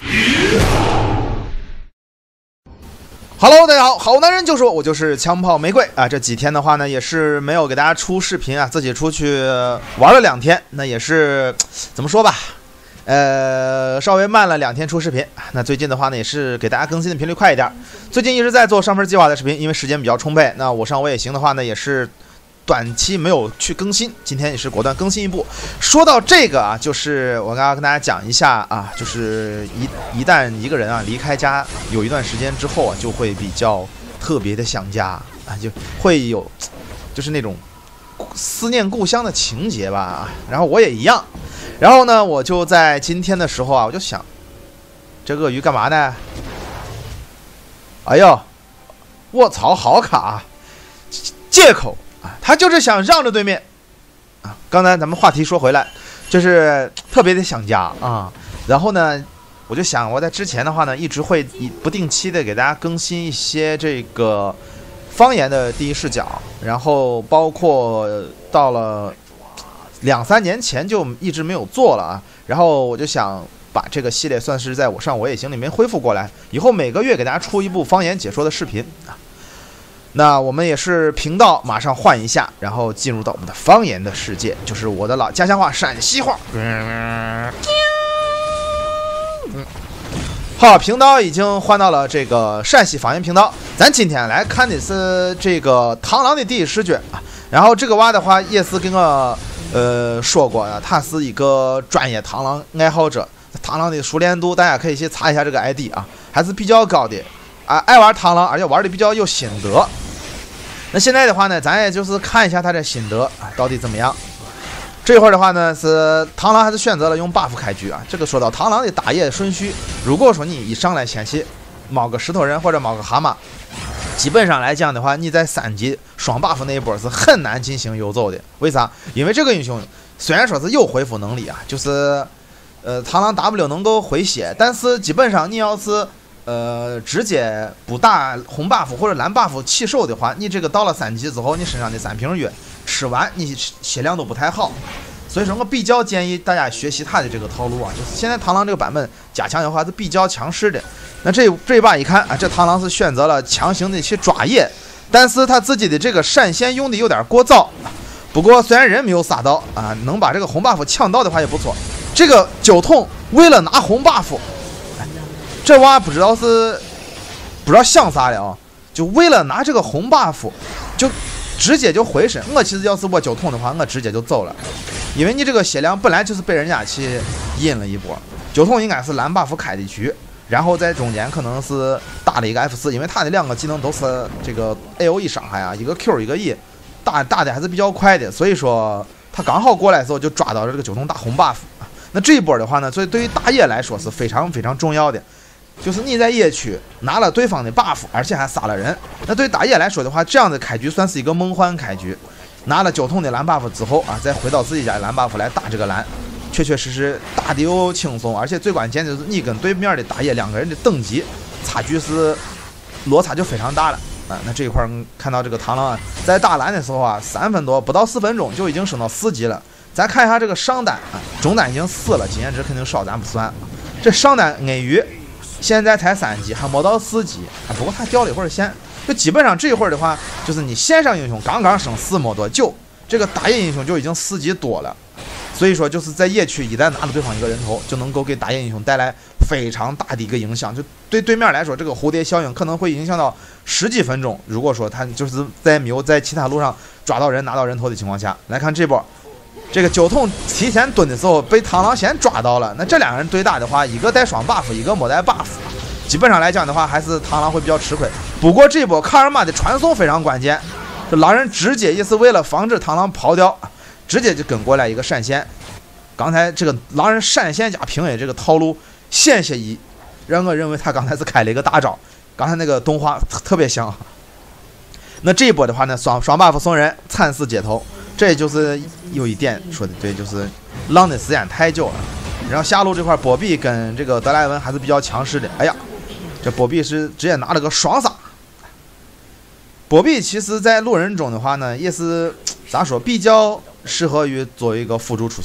Hello， 大家好，好男人就说我就是枪炮玫瑰啊！这几天的话呢，也是没有给大家出视频啊，自己出去玩了2天，那也是怎么说吧，稍微慢了2天出视频。那最近的话呢，也是给大家更新的频率快一点。最近一直在做上分计划的视频，因为时间比较充沛。那我上我也行的话呢，也是短期没有去更新，今天也是果断更新一部。说到这个啊，就是我刚刚跟大家讲一下啊，就是一旦一个人啊离开家有一段时间之后啊，就会比较特别的想家啊，就会有就是那种思念故乡的情节吧。然后我也一样，然后呢，我就在今天的时候啊，我就想，这鳄鱼干嘛呢？哎呦，卧槽，好卡，借口。他就是想让着对面啊！刚才咱们话题说回来，就是特别的想家啊。然后呢，我就想我在之前的话呢，一直会不定期的给大家更新一些这个方言的第一视角，然后包括到了2、3年前就一直没有做了啊。然后我就想把这个系列算是在我上我也行里面恢复过来，以后每个月给大家出一部方言解说的视频啊。那我们也是频道马上换一下，然后进入到我们的方言的世界，就是我的老家乡话陕西话。好，频道已经换到了这个陕西方言频道。咱今天来看的是这个螳螂的第一视觉啊。然后这个娃的话也是跟我说过啊，他是一个专业螳螂爱好者，螳螂的熟练度大家可以去查一下这个 ID 啊，还是比较高的啊，爱玩螳螂，而且玩的比较有心得。那现在的话呢，咱也就是看一下他的心得啊，到底怎么样。这会儿的话呢，是螳螂还是选择了用 buff 开局啊？这个说到螳螂的打野顺序，如果说你一上来先去卯个石头人或者卯个蛤蟆，基本上来讲的话，你在3级双 buff 那一波是很难进行游走的。为啥？因为这个英雄虽然说是有恢复能力啊，就是螳螂 W 能够回血，但是基本上你要是直接不打红 buff 或者蓝 buff 弃兽的话，你这个到了3级之后，你身上的3瓶药吃完，你血量都不太好。所以说我比较建议大家学习他的这个套路啊，就是现在螳螂这个版本加强的话是比较强势的。那这一把一看啊，这螳螂是选择了强行的去抓野，但是他自己的这个闪现用的有点过早。不过虽然人没有撒到啊，能把这个红 buff 抢到的话也不错。这个9痛为了拿红 buff。这娃不知道想啥了啊！就为了拿这个红 buff， 就直接就回身。我其实要是我9痛的话，我直接就走了，因为你这个血量本来就是被人家去阴了一波。9痛应该是蓝 buff 开的局，然后在中间可能是打了一个 F4， 因为他的2个技能都是这个 AOE 伤害啊，一个 Q 一个 E， 打的还是比较快的，所以说他刚好过来的时候就抓到了这个9痛打红 buff。那这一波的话呢，所以对于打野来说是非常非常重要的。就是你在野区拿了对方的 buff， 而且还杀了人，那对打野来说的话，这样的开局算是一个梦幻开局。拿了9痛的蓝 buff 之后啊，再回到自己家的蓝 buff 来打这个蓝，确确实实打的又轻松，而且最关键的就是你跟对面的打野2个人的等级差距是落差就非常大了啊。那这一块看到这个螳螂啊，在打蓝的时候啊，3分多不到4分钟就已经升到4级了。咱看一下这个上单啊，中单已经4了，经验值肯定少，咱不算。这上单鳄鱼现在才3级，还没到4级啊。不过他掉了一会儿线，就基本上这一会儿的话，就是你线上英雄刚刚升4没多久，这个打野英雄就已经4级多了。所以说就是在野区一旦拿了对方一个人头，就能够给打野英雄带来非常大的一个影响。就对对面来说，这个蝴蝶效应可能会影响到10几分钟。如果说他就是在没有在其他路上抓到人拿到人头的情况下，来看这波。这个9痛提前蹲的时候被螳螂先抓到了，那这2个人对打的话，一个带双 buff， 一个没带 buff， 基本上来讲的话，还是螳螂会比较吃亏。不过这波卡尔玛的传送非常关键，这狼人直接也是为了防止螳螂跑掉，直接就跟过来一个闪现。刚才这个狼人闪现加平 A 这个套路险些一，让我认为他刚才是开了一个大招，刚才那个动画特别像。那这一波的话呢，双 buff 送人，惨死街头。这就是有一点说的对，就是浪的时间太久了。然后下路这块波比跟这个德莱文还是比较强势的。哎呀，这波比是直接拿了个双杀。波比其实在路人中的话呢，也是咋说，比较适合于作为一个辅助出现。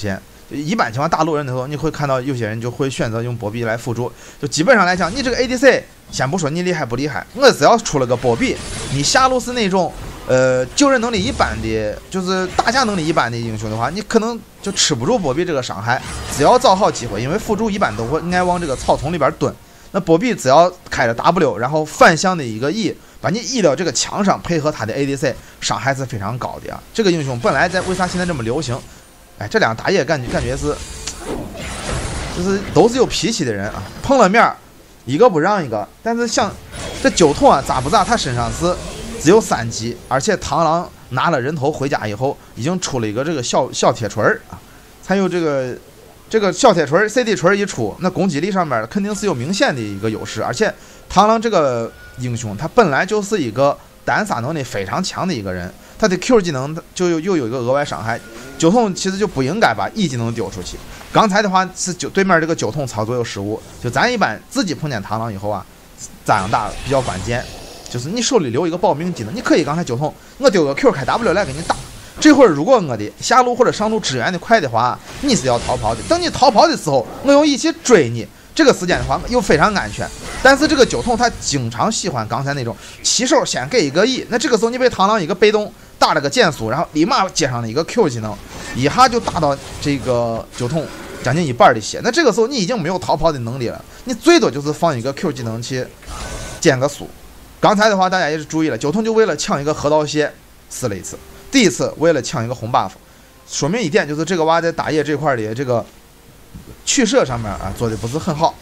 一般情况大路人头，你会看到有些人就会选择用波比来辅助。就基本上来讲，你这个 ADC， 先不说你厉害不厉害，我只要出了个波比，你下路是那种救人能力一般的，就是打架能力一般的英雄的话，你可能就吃不住波比这个伤害。只要找好机会，因为辅助一般都会应该往这个草丛里边蹲，那波比只要开着 W， 然后反向的一个 E， 把你 E 到这个墙上，配合他的 ADC， 伤害是非常高的啊。这个英雄本来为啥现在这么流行？哎，这两打野感觉是，就是都是有脾气的人啊，碰了面一个不让一个。但是像这9痛啊，咋不咋？他身上是只有3级，而且螳螂拿了人头回家以后，已经出了一个这个小铁锤啊，才有这个小铁锤 CD 锤一出，那攻击力上面肯定是有明显的一个优势。而且螳螂这个英雄，他本来就是一个单杀能力非常强的一个人，他的 Q 技能就又有一个额外伤害。9痛其实就不应该把 E 技能丢出去。刚才的话是对面这个9痛操作有失误，就咱一般自己碰见螳螂以后啊，咋样打比较关键，就是你手里留一个保命技能，你可以刚才9痛我丢个 Q 开 W 来给你打。这会儿如果我的下路或者上路支援的快的话，你是要逃跑的。等你逃跑的时候，我用一起追你，这个时间的话又非常安全。但是这个9痛他经常喜欢刚才那种起手先给一个 E， 那这个时候你被螳螂一个被动打了个减速，然后立马接上了一个 Q 技能，一下就打到这个9痛将近1半的血。那这个时候你已经没有逃跑的能力了，你最多就是放一个 Q 技能去减个速。刚才的话大家也是注意了，9痛就为了抢一个河道血死了一次，第一次为了抢一个红 buff， 说明一点就是这个娃在打野这块的这个取舍上面啊做的不是很好。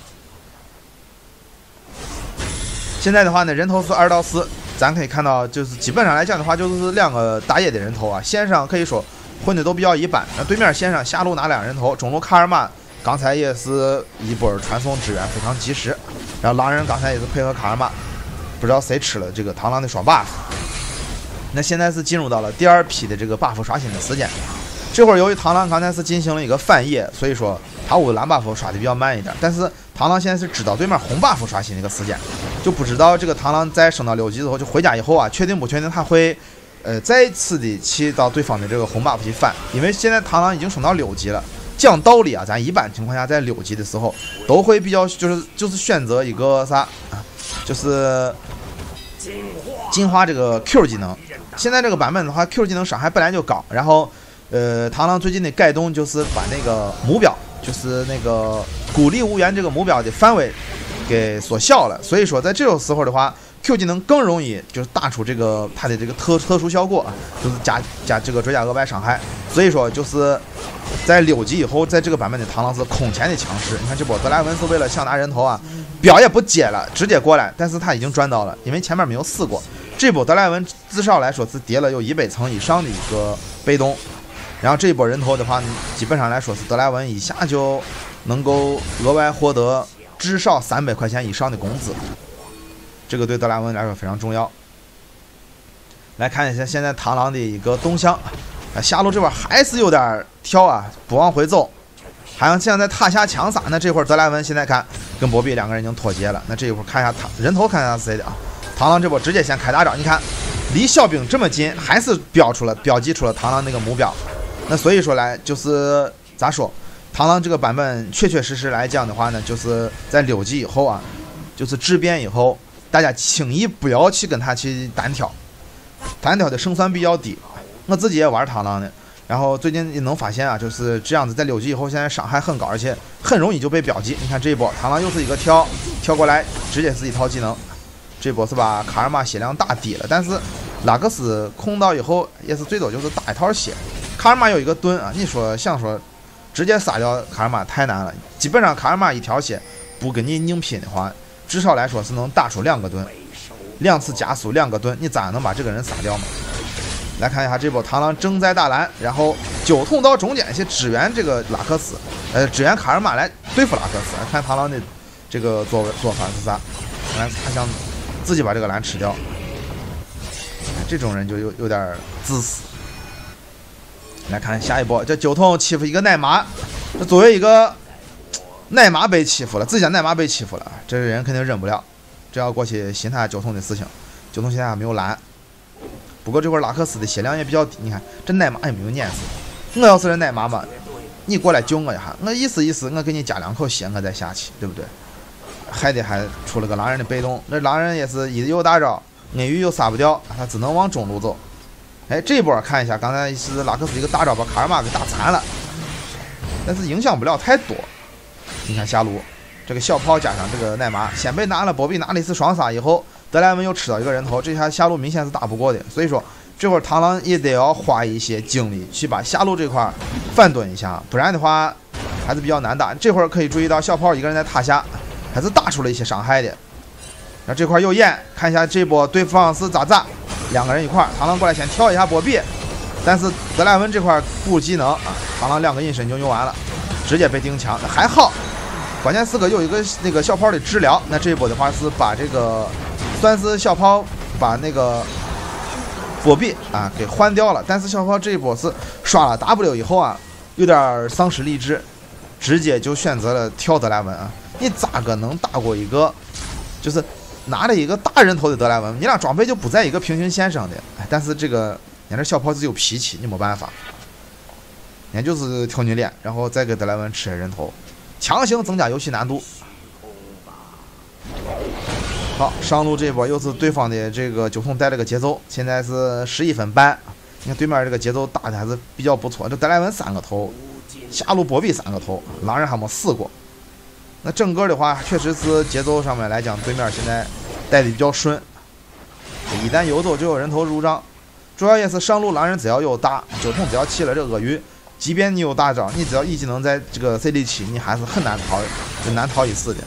现在的话呢，人头是2到4，咱可以看到就是基本上来讲的话，就是2个打野的人头啊，线上可以说混的都比较一般。那对面线上下路拿2人头，中路卡尔玛刚才也是一波传送支援非常及时，然后狼人刚才也是配合卡尔玛，不知道谁吃了这个螳螂的双 buff。那现在是进入到了第2批的这个 buff 刷新的时间。这会儿由于螳螂刚才是进行了一个反野，所以说塔5蓝 buff 刷的比较慢一点。但是螳螂现在是知道对面红 buff 刷新的一个时间，就不知道这个螳螂在升到6级之后，就回家以后啊，确定不确定他会再次的去到对方的这个红 buff 去反。因为现在螳螂已经升到6级了，讲道理啊，咱一般情况下在6级的时候都会比较就是选择一个啥啊，就是进化这个 Q 技能。现在这个版本的话 ，Q 技能伤害本来就高，然后螳螂最近的改动就是把那个目标，就是那个孤立无援这个目标的范围给缩小了，所以说在这种时候的话 ，Q 技能更容易就是打出这个它的这个特殊效果，就是加这个追加额外伤害。所以说就是在6级以后，在这个版本的螳螂是空前的强势。你看这波德莱文是为了想拿人头啊，表也不接了，直接过来，但是他已经赚到了，因为前面没有死过。这波德莱文至少来说是叠了有100层以上的一个被动，然后这一波人头的话，基本上来说是德莱文一下就能够额外获得至少300块钱以上的工资，这个对德莱文来说非常重要。来看一下现在螳螂的一个动向，下路这边还是有点跳啊，不往回走，好像现在在塔下强杀。那这会儿德莱文现在看跟波比2个人已经脱节了，那这一会儿看一下人头，看一下是谁的啊？螳螂这波直接先开大招，你看离小兵这么近，还是标记出了螳螂那个目标。那所以说来就是咋说，螳螂这个版本确实来讲的话呢，就是在6级以后啊，就是质变以后，大家轻易不要去跟他去单挑的胜算比较低。我自己也玩螳螂的，然后最近也能发现啊，就是这样子，在6级以后，现在伤害很高，而且很容易就被标记。你看这一波螳螂又是一个跳过来，直接是一套技能。这波是把卡尔玛血量打低了，但是拉克斯控到以后也是最多就是打一套血。卡尔玛有一个盾啊，你说想说直接杀掉卡尔玛太难了，基本上卡尔玛一条血不跟你硬拼的话，至少来说是能打出2个盾，2次加速2个盾，你咋能把这个人杀掉嘛？来看一下这波螳螂正在打蓝，然后9痛到中间去支援这个拉克斯，支援卡尔玛来对付拉克斯。看螳螂的这个做法是啥？他想自己把这个蓝吃掉，这种人就有点自私。来看下一波，这9痛欺负一个奶妈，这作为一个奶妈被欺负了，自己家奶妈被欺负了，这个人肯定忍不了，这要过去寻他9痛的事情。9痛现在还没有蓝，不过这会儿拉克斯的血量也比较低，你看这奶妈也没有碾死。我要是人奶妈嘛， 你过来救我一下，我意思意思，我给你加2口血，我再下去，对不对？还出了个狼人的被动，那狼人也是一有大招，鳄鱼又杀不掉，他只能往中路走。哎，这波看一下，刚才是拉克斯一个大招把卡尔玛给打残了，但是影响不了太多。你看下路这个小炮加上这个奈玛，先被拿了，波比拿了一次双杀以后，德莱文又吃到一个人头，这下下路明显是打不过的，所以说这会儿螳螂也得要花一些精力去把下路这块反蹲一下，不然的话还是比较难打。这会儿可以注意到小炮一个人在塔下，还是打出了一些伤害的。然后这块右眼，看一下这波对方是咋，2个人一块，螳螂过来先跳一下波比，但是德莱文这块不技能啊，螳螂2个隐身就用完了，直接被定墙，还好。关键是有一个那个小炮的治疗，那这一波的话是把这个算是小炮把那个波比啊给换掉了，但是小炮这一波是刷了 W 以后啊，有点丧失理智，直接就选择了跳德莱文啊！你咋个能打过一个就是拿了一个大人头的德莱文？你俩装备就不在一个平行线上的，但是这个人家小炮是有脾气，你没办法，人家就是挑你脸，然后再给德莱文吃人头。强行增加游戏难度。好，上路这波又是对方的这个9筒带了个节奏，现在是11分半。你看对面这个节奏打的还是比较不错。这德莱文3个头，下路波比3个头，狼人还没死过。那整个的话，确实是节奏上面来讲，对面现在带的比较顺。一旦游走就有人头入账，主要也是上路狼人只要有大9筒，只要起了这鳄鱼。即便你有大招，你只要一技能在这个 CD 起，你还是很难逃一死的。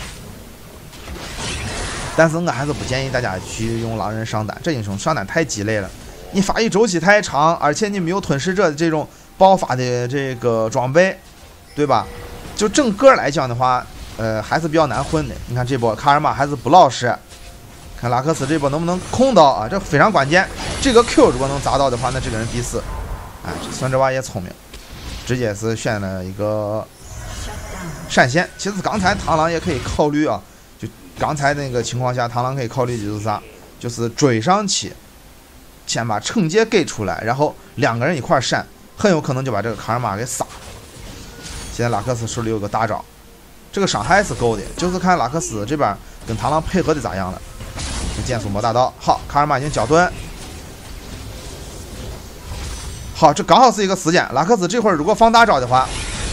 但是我还是不建议大家去用狼人上单，这英雄上单太鸡肋了。你发育周期太长，而且你没有吞噬者的这种爆发的这个装备，对吧？就整个来讲的话，还是比较难混的。你看这波卡尔玛还是不老实，看拉克斯这波能不能控到啊？这非常关键。这个 Q 如果能砸到的话，那这个人必死。哎，孙之娃也聪明。直接是选了一个闪现。其实刚才螳螂也可以考虑啊，就刚才那个情况下，螳螂可以考虑就是啥，就是追上去，先把惩戒给出来，然后2个人一块闪，很有可能就把这个卡尔玛给杀。现在拉克斯手里有个大招，这个伤害是够的，就是看拉克斯这边跟螳螂配合的咋样了。减速没打到，好，卡尔玛已经交盾。好，这刚好是一个时间。拉克斯这会儿如果放大招的话，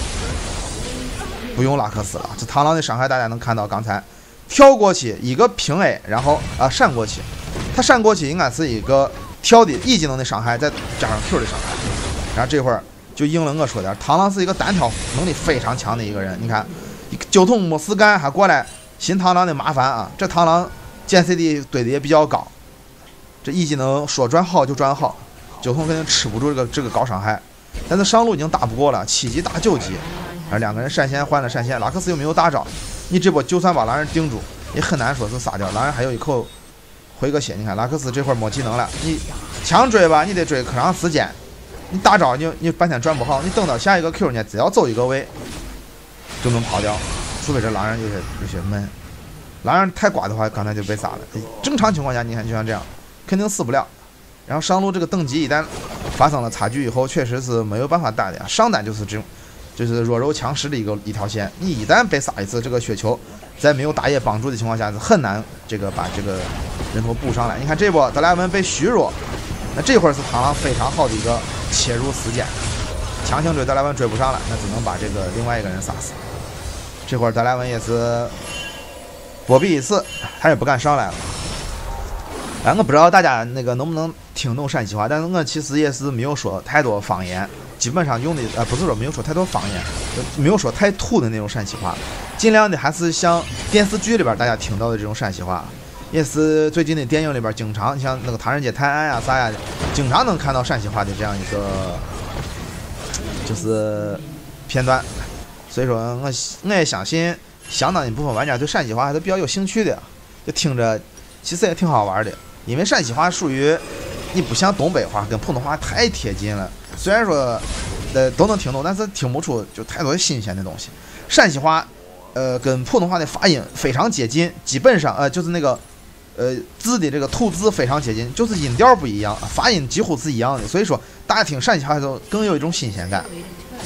不用拉克斯了。这螳螂的伤害大家能看到，刚才跳过去一个平 A， 然后闪过去，他闪过去应该是一个跳的 E 技能的伤害，再加上 Q 的伤害。然后这会儿就应了我说的，螳螂是一个单挑能力非常强的一个人。你看9筒没事干还过来寻螳螂的麻烦啊！这螳螂建 CD 堆的也比较高，这 E 技能说转好就转好。9筒肯定吃不住这个高伤害，但是上路已经打不过了，7级打9级，而2个人闪现换了闪现，拉克斯又没有大招，你这波就算把狼人定住，也很难说是杀掉。狼人还有一口回个血，你看拉克斯这会儿没技能了，你强追吧，你得追可长时间，你大招你半天转不好，你等到下一个 Q 呢，只要走一个位就能跑掉，除非这狼人有些闷，狼人太寡的话，刚才就被杀了。正常情况下，你看就像这样，肯定死不了。然后上路这个等级一旦发生了差距以后，确实是没有办法打的呀。上单就是这种，就是弱肉强食的一条线。你一旦被杀一次这个雪球，在没有打野帮助的情况下，是很难把这个人头补上来。你看这波德莱文被虚弱，那这会儿是螳螂非常好的一个切入时间，强行追德莱文追不上了，那只能把这个另外一个人杀死。这会儿德莱文也是波比一次，他也不敢上来了。我不知道大家那个能不能听懂陕西话，但是我其实也是没有说太多方言，基本上用的不是说没有说太多方言，没有说太土的那种陕西话，尽量的还是像电视剧里边大家听到的这种陕西话，也是最近的电影里边经常像那个《唐人街探案》呀啥呀的，经常能看到陕西话的这样一个就是片段，所以说我也相信相当一部分玩家对陕西话还是比较有兴趣的，就听着其实也挺好玩的。因为陕西话属于你不像东北话跟普通话太贴近了，虽然说都能听懂，但是听不出就太多新鲜的东西。陕西话跟普通话的发音非常接近，基本上就是那个字的这个吐字非常接近，就是音调不一样，发音几乎是一样的，所以说大家听陕西话的时候更有一种新鲜感。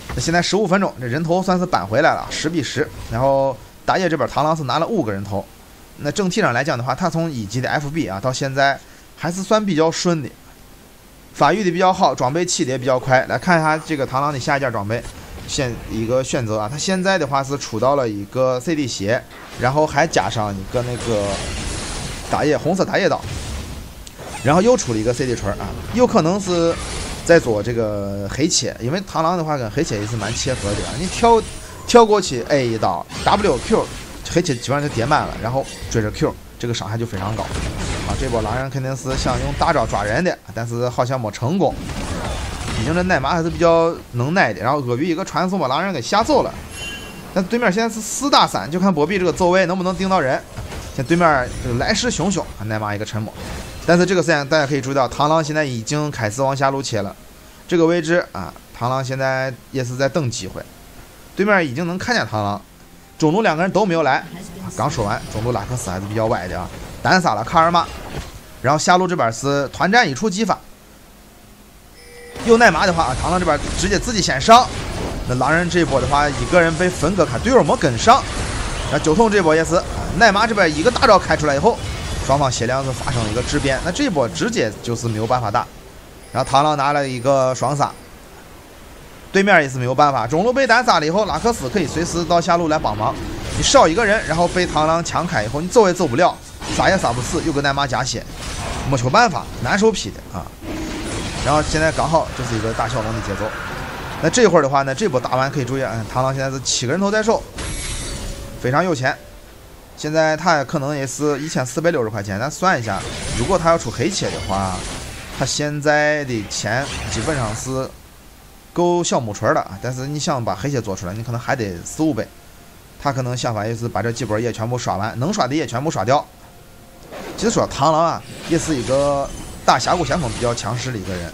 那现在15分钟，这人头算是扳回来了，10比10。然后打野这边螳螂是拿了5个人头。那整体上来讲的话，他从1级的 FB 啊到现在还是算比较顺的，发育的比较好，装备起的也比较快。来看一下这个螳螂的下一件装备，一个选择啊，他现在的话是出到了一个 CD 鞋，然后还加上一个那个红色打野刀，然后又出了一个 CD 锤啊，有可能是在做这个黑切，因为螳螂的话跟黑切也是蛮切合的啊。你跳过去 A 一刀 WQ， 黑切基本上就叠满了，然后追着 Q， 这个伤害就非常高啊。这波狼人肯定是想用大招抓人的，但是好像没成功。毕竟这奶妈还是比较能耐的，然后鳄鱼一个传送把狼人给吓走了。但对面现在是4打3，就看波比这个走位能不能盯到人。现在对面来势汹汹，奶妈一个沉默。但是这个时间大家可以注意到，螳螂现在已经开始往下路切了。这个位置啊，螳螂现在也是在等机会。对面已经能看见螳螂，中路2个人都没有来。刚说完，中路拉克斯还是比较歪的啊，单杀了卡尔玛。然后下路这边是团战一触即发。有奶妈的话，螳螂这边直接自己先上。那狼人这一波的话，一个人被分割开，队友没跟上。那九筒这波也是，奶妈这边一个大招开出来以后，双方血量是发生了一个质变。那这一波直接就是没有办法打。然后螳螂拿了一个双杀，对面也是没有办法。中路被单杀了以后，拉克斯可以随时到下路来帮忙。你少一个人，然后被螳螂强开以后，你走也走不了，杀也杀不死，又跟奶妈加血，没求办法，难受劈的啊。然后现在刚好就是一个大小龙的节奏。那这会儿的话呢，这波打完可以注意，螳螂现在是7个人头在手，非常有钱。现在他可能也是1460块钱，咱算一下，如果他要出黑切的话，他现在的钱基本上是够小木锤的。但是你想把黑切做出来，你可能还得4、5倍。他可能想法也是把这几波野全部刷完，能刷的野全部刷掉。其实说螳螂啊，也是一个打峡谷先锋比较强势的一个人。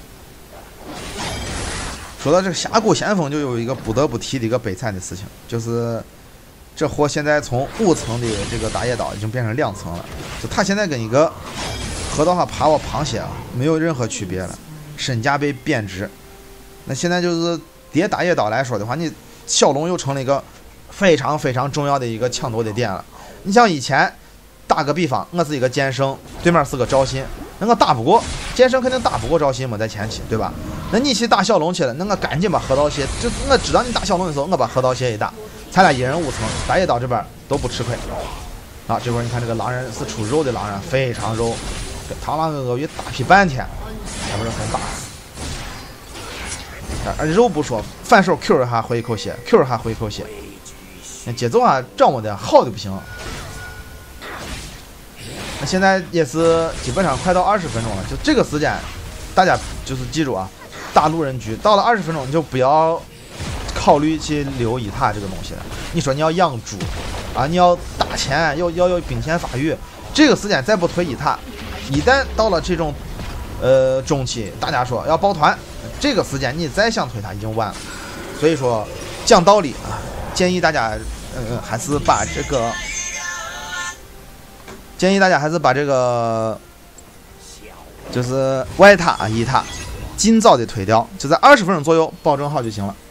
说到这个峡谷先锋，就有一个不得不提的一个悲惨的事情，就是这货现在从5层的这个打野刀已经变成2层了，就他现在跟一个河道上爬我螃蟹啊没有任何区别了，身价被贬值。那现在就是叠打野刀来说的话，你小龙又成了一个非常非常重要的一个抢夺的点了。你像以前打个比方，我是一个剑圣，对面是个赵信，那我打不过剑圣，肯定打不过赵信嘛，在前期对吧？那你去打小龙去了，那我赶紧把河道鞋，就我知道你打小龙的时候，我把河道鞋一打，咱俩一人5层，打野刀这边都不吃亏啊。这会儿你看这个狼人是出肉的狼人，非常肉，跟螳螂跟鳄鱼打劈半天，还不是很打死。肉不说，反手 Q 还回一口血 ，Q 还回一口血，那节奏啊掌握的好的不行。那现在也是基本上快到20分钟了，就这个时间，大家就是记住啊，打路人局到了20分钟，你就不要考虑去留伊塔这个东西了。你说你要养猪啊，你要打钱，要兵线发育，这个时间再不推伊塔，一旦到了这种中期，大家说要抱团，这个时间你再想推它已经晚了。所以说讲道理啊，建议大家还是把这个。建议大家还是把这个就是外塔啊、一塔尽早的推掉，就在20分钟左右保证好就行了。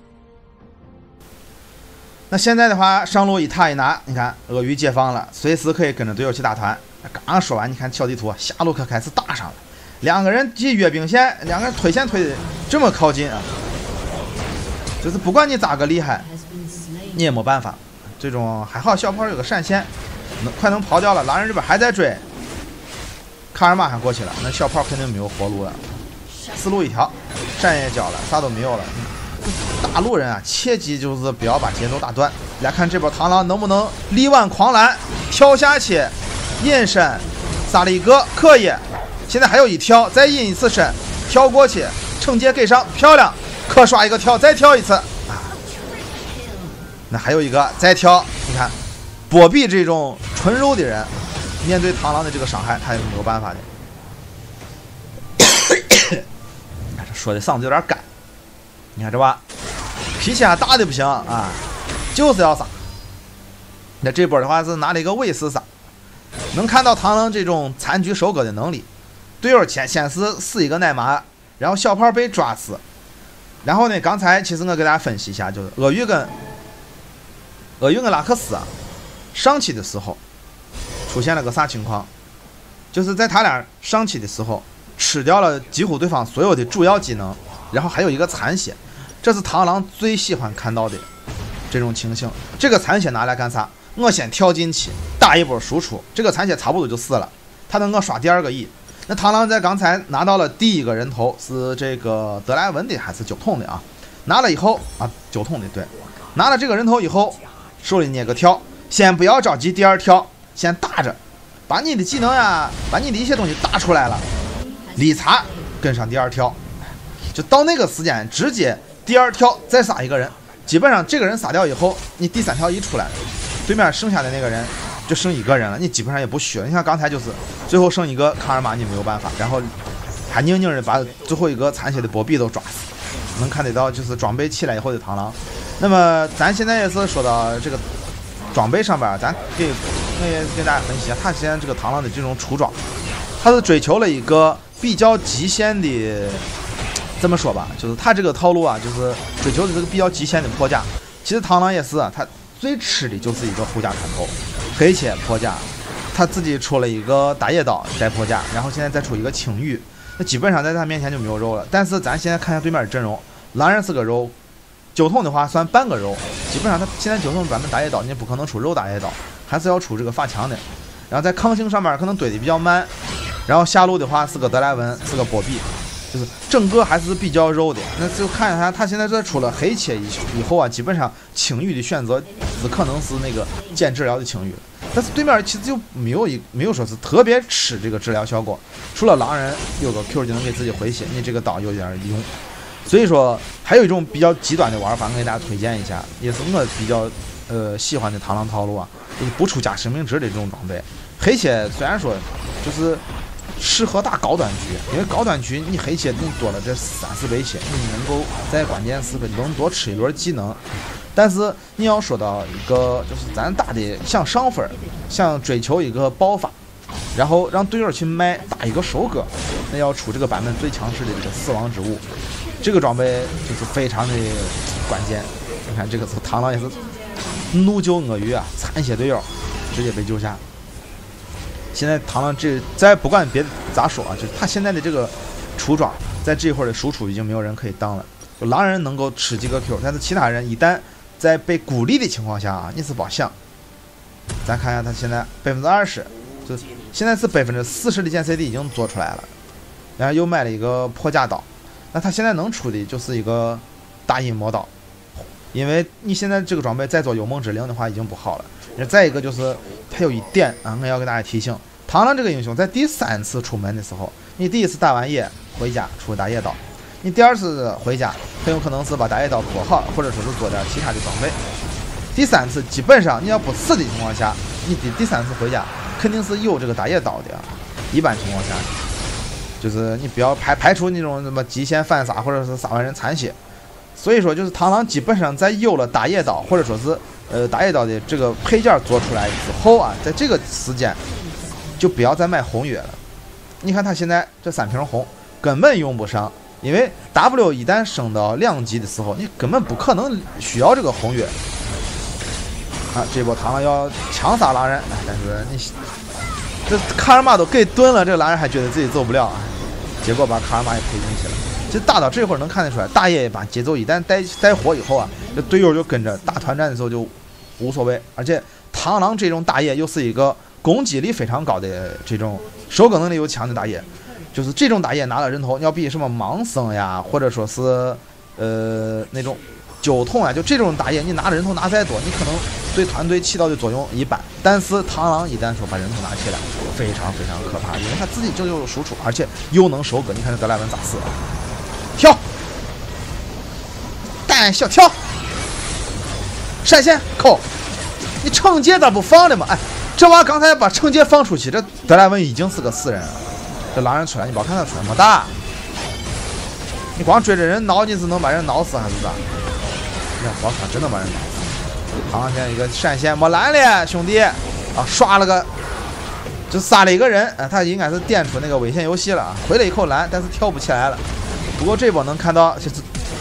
那现在的话，上路一塔一拿，你看鳄鱼解放了，随时可以跟着队友去打团。刚刚说完，你看小地图，下路可开始打上了，2个人去越兵线，2个人推线推的这么靠近啊，就是不管你咋个厉害，你也没办法。这种还好小炮有个闪现。快能跑掉了，狼人这边还在追，卡尔玛还过去了，那小炮肯定没有活路了，死路一条，闪也交了，啥都没有了。大路人啊，切记就是不要把节奏打断。来看这波螳螂能不能力挽狂澜，跳下去，隐身，杀了一个，可以。现在还有一跳，再隐一次身，跳过去，惩戒给上，漂亮，可刷一个跳，再跳一次啊。那还有一个，再跳，你看。波比这种纯肉的人，面对螳螂的这个伤害，他也是没有办法的。说的嗓子有点干，你看这吧，脾气还大的不行啊，就是要杀。那这波的话是拿了一个韦斯杀，能看到螳螂这种残局收割的能力。队友先是死一个奶妈，然后小炮被抓死， 然后呢，刚才其实我给大家分析一下，就是鳄鱼跟拉克斯啊上期的时候出现了个啥情况？就是在他俩上期的时候吃掉了几乎对方所有的主要技能，然后还有一个残血，这是螳螂最喜欢看到的这种情形。这个残血拿来干啥？我先跳进去打一波输出，这个残血差不多就死了，他能够刷第2个亿。那螳螂在刚才拿到了第1个人头，是这个德莱文的还是酒桶的啊？拿了以后啊，酒桶的对，拿了这个人头以后，手里捏个跳，先不要着急第2跳，先打着，把你的技能呀，把你的一些东西打出来了，理查跟上第2跳，就到那个时间直接第2跳再杀一个人，基本上这个人杀掉以后，你第3跳一出来，对面剩下的那个人就剩1个人了，你基本上也不虚了。你看刚才就是最后剩一个卡尔玛，你没有办法，然后还宁宁的把最后一个残血的波比都抓死，能看得到就是装备起来以后的螳螂。那么咱现在也是说到这个装备上边，咱我也给大家分析一下，他现在这个螳螂的这种出装，他是追求了一个比较极限的，这么说吧，就是他这个套路啊，就是追求的这个比较极限的破甲。其实螳螂也是啊，他最吃的就是一个护甲穿透，黑切破甲，他自己出了一个大叶刀带破甲，然后现在再出一个青羽，那基本上在他面前就没有肉了。但是咱现在看一下对面的阵容，狼人是个肉，酒桶的话算半个肉，基本上他现在酒桶专门大叶刀，你也不可能出肉大叶刀，还是要出这个发墙的。然后在抗性上面可能堆的比较慢，然后下路的话是个德莱文，是个波比，就是整个还是比较肉的。那就看一下他现在这出了黑切以后啊，基本上青羽的选择只可能是那个减治疗的青羽，但是对面其实就没有说是特别吃这个治疗效果，除了狼人有个 Q 就能给自己回血，你这个刀有点用。所以说还有一种比较极端的玩法，给大家推荐一下，也是我比较喜欢的螳螂套路啊，就是不出加生命值的这种装备。黑切虽然说就是适合打高端局，因为高端局你黑切你多了这3-4倍血，你能够在关键时刻能多吃一轮技能。但是你要说到一个就是咱打的想上分，想追求一个爆发，然后让队友去卖打一个收割，那要出这个版本最强势的这个死亡之物，这个装备就是非常的关键。你看这个螳螂也是怒救鳄鱼啊，残血队友直接被救下。现在螳螂这再不管别咋说啊，就是他现在的这个出装，在这会儿的输出已经没有人可以当了。就狼人能够吃几个 Q， 但是其他人一旦在被孤立的情况下啊，你是保想。咱看一下他现在20%，就现在是40%的剑 CD 已经做出来了，然后又买了一个破甲刀，那他现在能出的就是一个大阴魔刀，因为你现在这个装备再做幽梦之灵的话已经不好了。再一个就是他有一点啊，我要给大家提醒，螳螂这个英雄在第3次出门的时候，你第1次打完野回家出大叶刀，你第2次回家很有可能是把大叶刀破好，或者说是做点其他的装备。第3次基本上你要不死的情况下，你第3次回家肯定是有这个大叶刀的啊。一般情况下，就是你不要排除那种什么极限反杀或者是杀完人残血。所以说就是螳螂基本上在有了大叶刀或者说是大叶刀的这个配件做出来之后啊，在这个时间就不要再买红月了。你看他现在这3瓶红根本用不上，因为 W 一旦升到2级的时候，你根本不可能需要这个红月啊。这波螳螂要强杀狼人，但是你这卡尔玛都给盾了，这个狼人还觉得自己走不了啊，结果把卡尔玛也推进去了。就打到这会儿能看得出来，大爷把节奏一旦带火以后啊，这队友就跟着打团战的时候就无所谓。而且螳螂这种大爷又是一个攻击力非常高的这种收割能力又强的大爷，就是这种大爷拿了人头，要比什么盲僧呀，或者说是那种酒桶啊，就这种大爷你拿人头拿再多，你可能对团队起到的作用一般。但是螳螂一旦说把人头拿起来，非常非常可怕，因为他自己就有输出，而且又能收割。你看这德莱文咋死了？跳，胆小跳，闪现扣，你惩戒咋不放的嘛？哎，这娃刚才把惩戒放出去，这德莱文已经是个死人了。这狼人出来，你别看他出来没大，你光追着人挠，你是能把人挠死还是咋？你看宝卡真能把人挠死。螳螂现在一个闪现没蓝了，兄弟啊，刷了个，就杀了一个人啊，他应该是点出那个危险游戏了啊，回了一口蓝，但是跳不起来了。不过这波能看到就是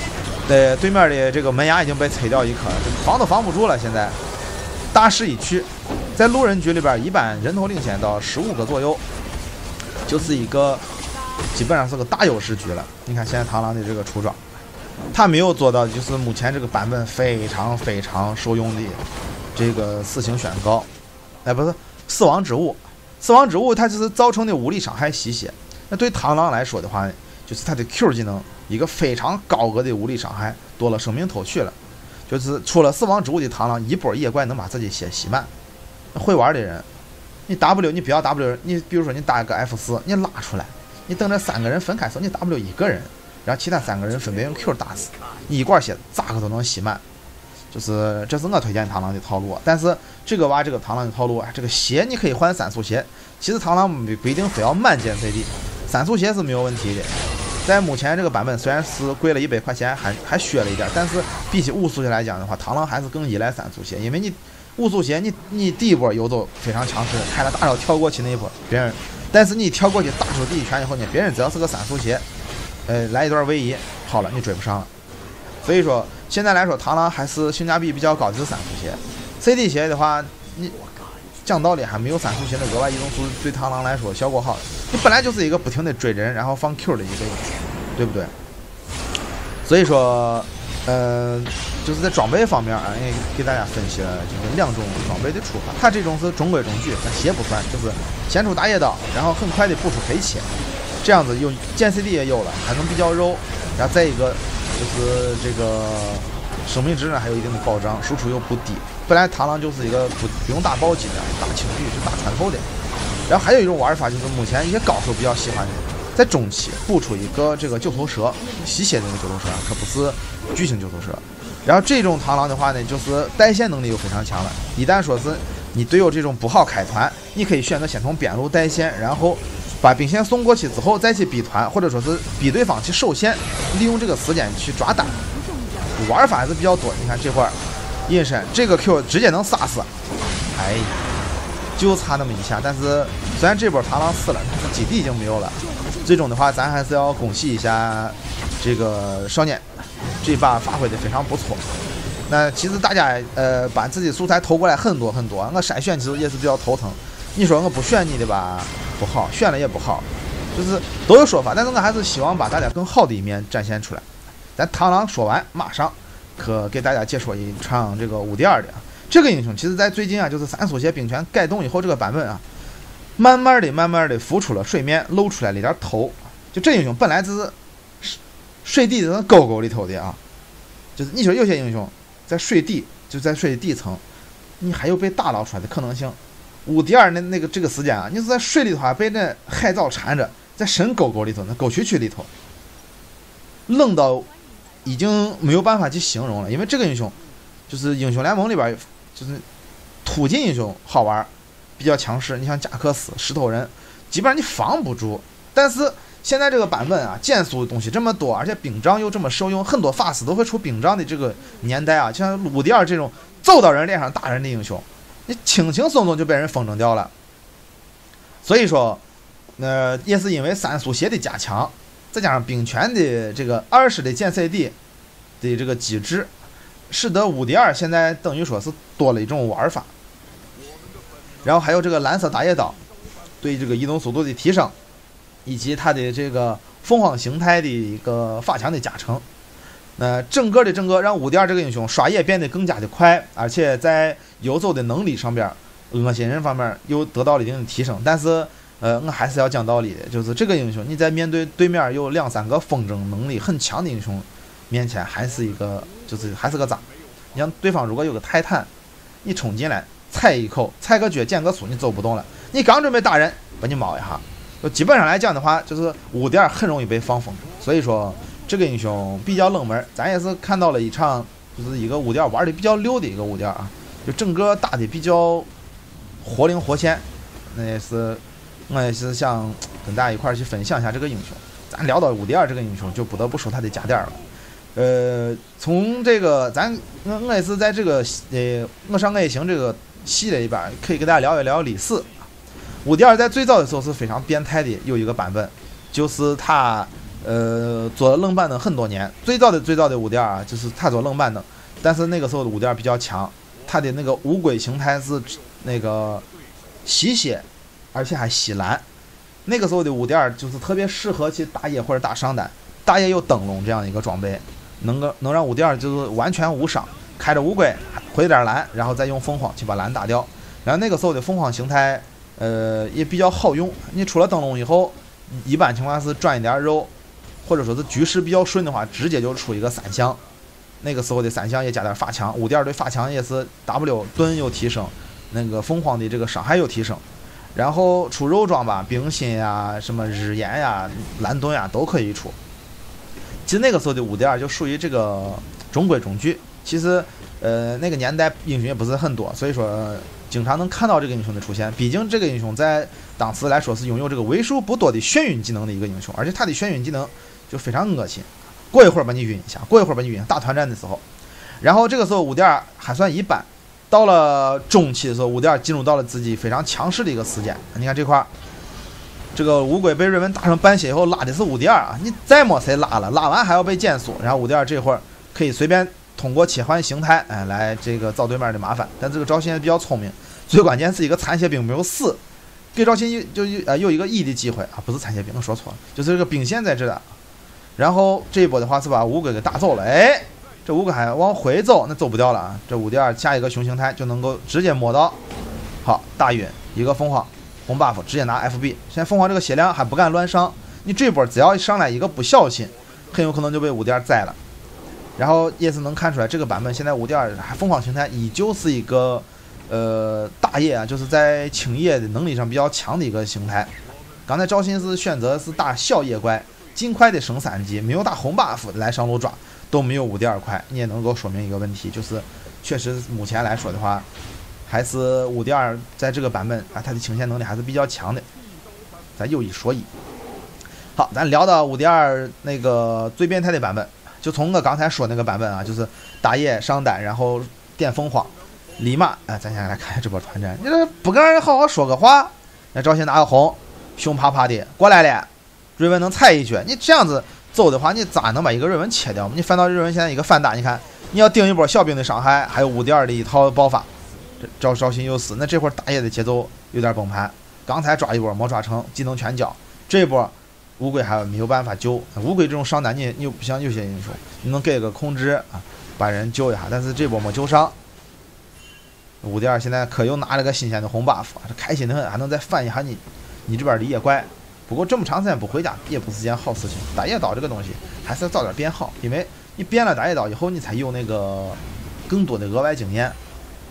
对面的这个门牙已经被摧掉一颗了，防都防不住了。现在大势已去，在路人局里边，一般人头领先到15个左右，就是一个基本上是个大优势局了。你看现在螳螂的这个出装，他没有做到就是目前这个版本非常受用的这个4星宣告，不是死亡之物，死亡之物它就是造成的物理伤害吸血。那对螳螂来说的话，就是它的 Q 技能一个非常高额的物理伤害，多了生命偷取了。就是出了死亡之物的螳螂，一波野怪能把自己血吸满。会玩的人，你 W 你不要 W， 你比如说你打个 F4， 你拉出来，你等着3个人分开走，你 W 一个人，然后其他3个人分别用 Q 打死，你一罐血咋个都能吸满。就是这是我推荐螳螂的套路。但是这个螳螂的套路，这个鞋你可以换3速鞋，其实螳螂不一定非要慢减 CD，3速鞋是没有问题的。在目前这个版本虽然是贵了100块钱，还削了一点，但是比起5速鞋来讲的话，螳螂还是更依赖3速鞋，因为你5速鞋你第一波游走非常强势，开了大招跳过去那一波别人，但是你跳过去打出第一拳以后呢，别人只要是个3速鞋，来一段位移好了，你追不上了。所以说现在来说，螳螂还是性价比比较高的是3速鞋。CD 鞋的话，你讲道理还没有3速鞋的额外移动速度对螳螂来说效果好。你本来就是一个不停的追人然后放 Q 的一个英雄，对不对？所以说就是在装备方面啊，也给大家分析了就是2种装备的出法。它这种是中规中矩，但鞋不算，就是先出大叶刀，然后很快的步出黑切，这样子有剑 CD 也有了，还能比较肉，然后再一个就是这个生命值呢还有一定的保障，输出又不低。本来螳螂就是一个不用打暴击的，打轻率是打穿透的。然后还有一种玩法，就是目前一些高手比较喜欢的，在中期布出一个这个九头蛇，吸血的那个九头蛇，可不是巨型九头蛇。然后这种螳螂的话呢，就是带线能力又非常强了。一旦说是你队友这种不好开团，你可以选择先从边路带线，然后把兵线送过去之后再去逼团，或者说是逼对方去守线，利用这个时间去抓单。玩法还是比较多。你看这块隐身，这个 Q 直接能杀死，哎呀，就差那么一下。但是虽然这波螳螂死了，但是基地已经没有了。最终的话，咱还是要恭喜一下这个少年，这把发挥的非常不错。那其实大家把自己素材投过来很多，我筛选其实也是比较头疼。你说我不选你的吧不好，选了也不好，就是都有说法。但是我还是希望把大家更好的一面展现出来。咱螳螂说完，马上可给大家解说一场这个5D2的这个英雄。其实在最近啊，就是3速鞋兵权改动以后，这个版本啊，慢慢的浮出了水面，露出来了一点头。就这英雄本来就是水底的沟沟里头的啊，就是你说有些英雄在水底，就在水底层，你还有被打捞出来的可能性。5D2那个这个时间啊，你是在水里头还被那海藻缠着，在深沟沟里头，那沟渠里头，冷到已经没有办法去形容了。因为这个英雄就是英雄联盟里边就是突进英雄好玩，比较强势。你像贾克斯、石头人，基本上你防不住。但是现在这个版本啊，减速的东西这么多，而且兵杖又这么受用，很多法师都会出兵杖的这个年代啊，像5D2这种走到人脸上打人的英雄，你轻轻松松就被人风筝掉了。所以说也是因为3速鞋的加强，再加上兵权的这个20的剑 CD 的这个机制，使得5D2现在等于说是多了一种玩法。然后还有这个蓝色打野刀对这个移动速度的提升，以及它的这个凤凰形态的一个发墙的加成，整个让5D2这个英雄刷野变得更加的快，而且在游走的能力上边，恶心人方面又得到了一定的提升。但是我还是要讲道理的，就是这个英雄你在面对对面有2-3个风筝能力很强的英雄面前，还是个渣。你像对方如果有个泰坦，你冲进来踩一口，踩个脚减个速，你走不动了。你刚准备打人，把你猫一下。就基本上来讲的话，就是5D2很容易被放风筝。所以说这个英雄比较冷门，咱也是看到了一场，就是一个5D2玩的比较溜的一个5D2啊，就整个打的比较活灵活现。我也是想跟大家一块去分享一下这个英雄。咱聊到5D2这个英雄，就不得不说他的加点了。从这个我也是在这个我上爱行这个系列里边，可以跟大家聊一聊李4。5D2在最早的时候是非常变态的，有一个版本，就是他做冷板凳很多年。最早的五点啊，就是他做冷板凳，但是那个时候的五点比较强，他的那个乌龟形态是那个吸血，而且还吸蓝。那个时候的五点就是特别适合去打野或者打上单，打野有灯笼这样一个装备，能让五点就是完全无伤，开着乌龟回点蓝，然后再用凤凰去把蓝打掉。然后那个时候的凤凰形态，也比较好用。你出了灯笼以后，一般情况是赚一点肉，或者说是局势比较顺的话，直接就出一个3项。那个时候的3项也加点法强，五点对法强也是 W 盾又提升，那个凤凰的这个伤害又提升。然后出肉装吧，冰心呀、什么日炎呀、蓝盾呀都可以出。其实那个时候的五点就属于这个中规中矩。其实那个年代英雄也不是很多，所以说经常能看到这个英雄的出现。毕竟这个英雄在当时来说是拥有这个为数不多的眩晕技能的一个英雄，而且他的眩晕技能就非常恶心，过一会儿把你晕一下，过一会儿把你晕一下。大团战的时候，然后这个时候五点还算一般。到了中期的时候，五点进入到了自己非常强势的一个时间。你看这块，这个乌龟被瑞文打成半血以后，拉的是五点啊，你再没谁拉了，拉完还要被减速。然后五点这会儿可以随便通过切换形态，来这个造对面的麻烦。但这个赵鑫也比较聪明，最关键是一个残血兵没有死，给赵鑫有一个1的机会啊，不是残血兵，说错了，就是这个兵线在这的。然后这一波的话是把乌龟给打走了，哎。这乌龟还往回走，那走不掉了啊！这五点下一个熊形态就能够直接摸到。好，大晕一个凤凰红 buff， 直接拿 FB。现在凤凰这个血量还不敢乱上，你这波只要上来一个不小心，很有可能就被五点宰了。然后也是能看出来，这个版本现在五点凤凰形态依旧是一个大野啊，就是在清野的能力上比较强的一个形态。刚才赵鑫是选择是打小野怪，尽快的升3级，没有打红 buff 来上路抓。都没有5点快，你也能够说明一个问题，就是确实目前来说的话，还是5点在这个版本啊，它的清线能力还是比较强的。咱有一说一。好，咱聊到5点那个最变态的版本，就从我刚才说那个版本啊，就是打野上单，然后电凤凰，立马咱先来看看这波团战，你这不跟人好好说个话，那赵鑫拿个红，凶啪啪的过来了，瑞文能踩一脚，你这样子。走的话，你咋能把一个瑞文切掉？你反倒瑞文现在一个反打，你看你要顶一波小兵的伤害，还有5点的一套爆发，赵鑫又死，那这会儿打野的节奏有点崩盘。刚才抓一波没抓成，技能全交，这一波乌龟还没有办法救。乌龟这种上单你又不像有些英雄，你能给个控制啊，把人救一下，但是这波没救上。5点现在可又拿了个新鲜的红 buff， 这开心的很，还能再翻一下你这边的野怪。不过这么长时间不回家也不是件好事情，打野刀这个东西还是要早点变好，因为你变了打野刀以后，你才有那个更多的额外经验。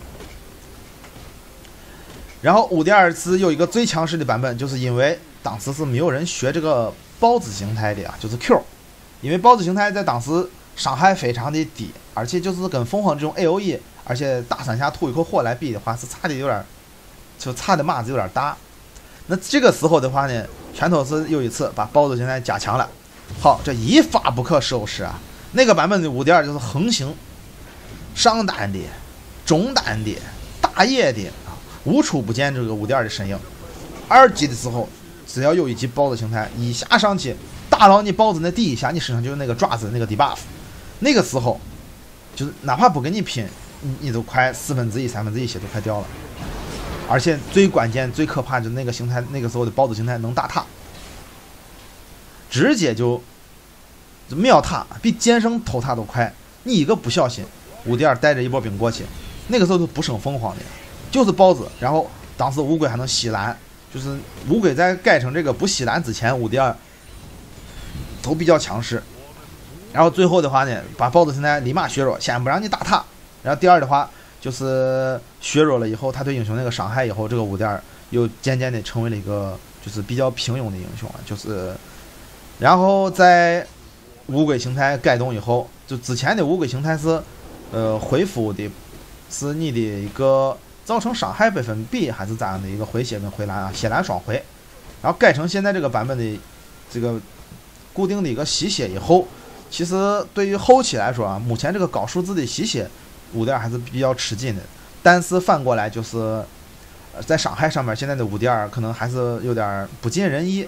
然后5点是有一个最强势的版本，就是因为当时是没有人学这个孢子形态的呀，就是 Q， 因为孢子形态在当时伤害非常的低，而且就是跟凤凰这种 AOE， 而且大3下吐一口火来比的话，是差的有点，就差的码子有点大。那这个时候的话呢，拳头是又一次把孢子形态加强了。好，这一发不可收拾啊！那个版本的5点就是横行，上单的、中单的、大野的啊，无处不见这个5点的身影。2级的时候，只要有一级孢子形态，一下上去打到你孢子那第一下，你身上就有那个爪子那个 debuff， 那个时候就是哪怕不跟你拼，你都快1/4、1/3血都快掉了。而且最关键、最可怕就是那个形态，那个时候的孢子形态能打塔，直接就秒塔，比剑圣偷塔都快。你一个不小心，5点带着一波兵过去，那个时候都不生凤凰的，就是孢子。然后当时乌龟还能吸蓝，就是乌龟在改成这个不吸蓝之前，5点都比较强势。然后最后的话呢，把孢子形态立马削弱，先不让你打塔。然后第二的话。就是削弱了以后，他对英雄那个伤害以后，这个5点又渐渐的成为了一个就是比较平庸的英雄啊。就是，然后在乌龟形态改动以后，就之前的乌龟形态是，恢复的，是你的一个造成伤害百分比还是咋样的一个回血跟回蓝啊，血蓝双回，然后改成现在这个版本的这个固定的一个吸血以后，其实对于后期来说啊，目前这个高数字的吸血。5点还是比较吃劲的，但是反过来就是，在伤害上面，现在的5点可能还是有点不尽人意。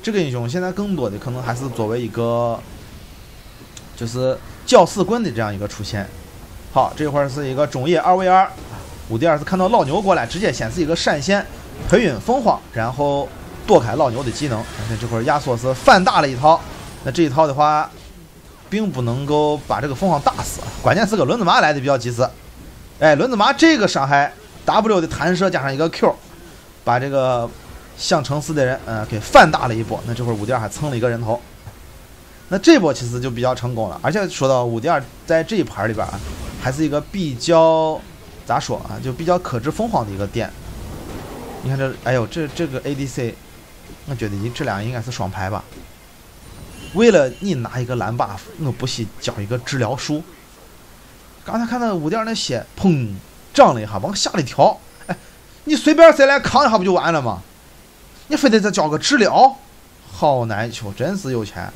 这个英雄现在更多的可能还是作为一个就是教四棍的这样一个出现。好，这会儿是一个中野2v2，武迪尔是看到老牛过来，直接先是一个闪现推晕凤凰，然后躲开老牛的技能。而且这会儿亚索是反打了一套，那这一套的话并不能够把这个凤凰打死，关键是个轮子麻来的比较及时。哎，轮子麻这个伤害 W 的弹射加上一个 Q， 把这个象城市的人给反打了一波。那这会儿武迪尔还蹭了一个人头，那这波其实就比较成功了。而且说到武迪尔在这一盘里边啊，还是一个比较咋说啊，就比较克制凤凰的一个点。你看这，哎呦，这个 ADC， 我觉得这俩应该是双排吧。为了你拿一个蓝 buff， 我不惜交一个治疗术。刚才看到武迪尔那血，砰，涨了一下，往下了一跳。哎，你随便谁来扛一下不就完了吗？你非得再交个治疗，好难求，真是有钱。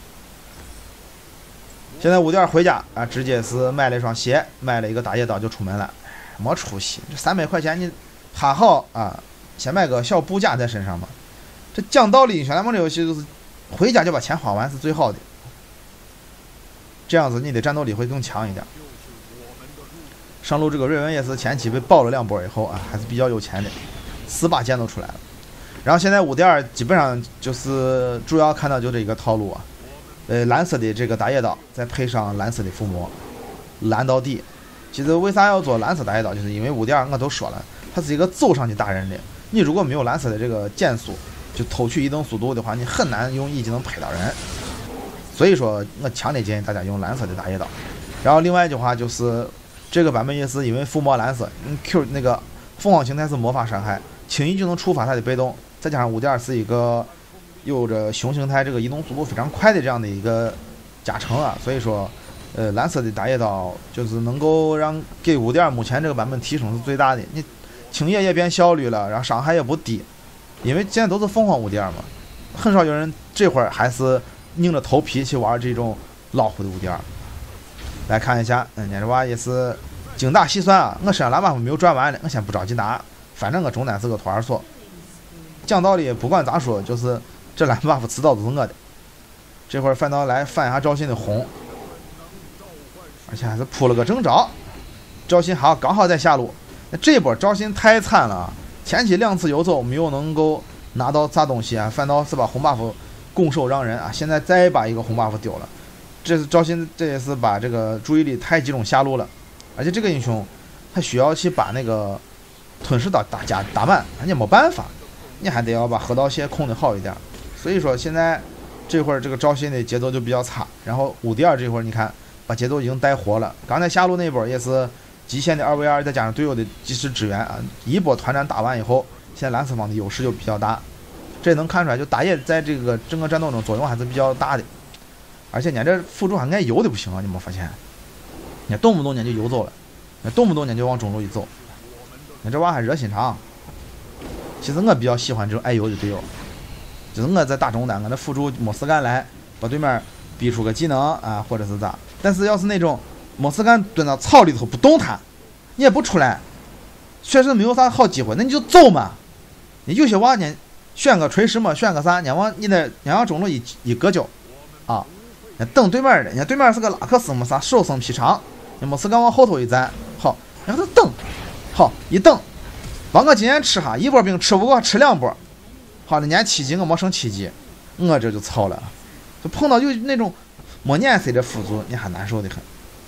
现在武迪尔回家啊，直接是买了一双鞋，买了一个打野刀就出门了，没出息。这300块钱你还好啊，先买个小布甲在身上嘛。这讲道理，兄弟们，这游戏就是回家就把钱花完是最好的，这样子你的战斗力会更强一点。上路这个瑞文也是前期被爆了2波以后啊，还是比较有钱的，4把剑都出来了。然后现在武迪尔基本上就是主要看到就这一个套路啊，蓝色的这个打野刀，再配上蓝色的伏魔，蓝到底。其实为啥要做蓝色打野刀，就是因为武迪尔我都说了，他是一个走上去打人的，你如果没有蓝色的这个减速，就偷取移动速度的话，你很难用一技能配到人。所以说我强烈建议大家用蓝色的打野刀。然后另外一句话就是这个版本也是因为伏魔蓝色，Q 那个凤凰形态是魔法伤害，轻易就能触发它的被动，再加上武迪尔是一个有着熊形态这个移动速度非常快的这样的一个加成啊，所以说蓝色的打野刀就是能够让给武迪尔目前这个版本提升是最大的。你清野也变效率了，然后伤害也不低，因为现在都是凤凰武迪尔嘛，很少有人这会儿还是硬着头皮去玩这种老虎的武迪尔。来看一下，这娃也是精打细算啊。我身上蓝 buff 没有转完呢，我先不着急拿，反正我中单是个托儿所。讲道理，不管咋说，就是这蓝 buff 迟早都是我的。这会儿反倒来翻一下赵信的红，而且还是铺了个正着。赵信刚好在下路，那这波赵信太惨了，前期2次游走没有能够拿到啥东西啊，反倒是把红 buff 拱手让人啊，现在再把一个红 buff 丢了。这是赵信，这也是把这个注意力太集中下路了，而且这个英雄他需要去把那个吞噬打满，你没办法，你还得要把河道线控得好一点。所以说现在这会儿这个赵信的节奏就比较差，然后武迪尔这会儿你看把节奏已经带活了，刚才下路那波也是极限的2v2，再加上队友的及时支援啊，一波团战打完以后，现在蓝色方的优势就比较大，这能看出来就打野在这个整个战斗中作用还是比较大的。而且你这辅助还爱游的不行啊，你没发现？你动不动你就游走了，你动不动你就往中路一走，你这娃还热心肠。其实我比较喜欢这种爱游的队友，就是我在打中单，我的辅助没事干来把对面逼出个技能啊，或者是咋。但是要是那种没事干蹲到草里头不动弹，你也不出来，确实没有啥好机会，那你就走嘛。你有些娃呢，选个锤石嘛，选个啥，你往中路一割脚啊。等对面的，人家对面是个拉克斯，没啥手生劈长，你没事干往后头一站，好，然后他等，好一等，把我今天吃哈一波兵吃不过吃2波，好了，年7级我没剩7级，我这就操了，就碰到就那种没年谁的辅助，你还难受的很。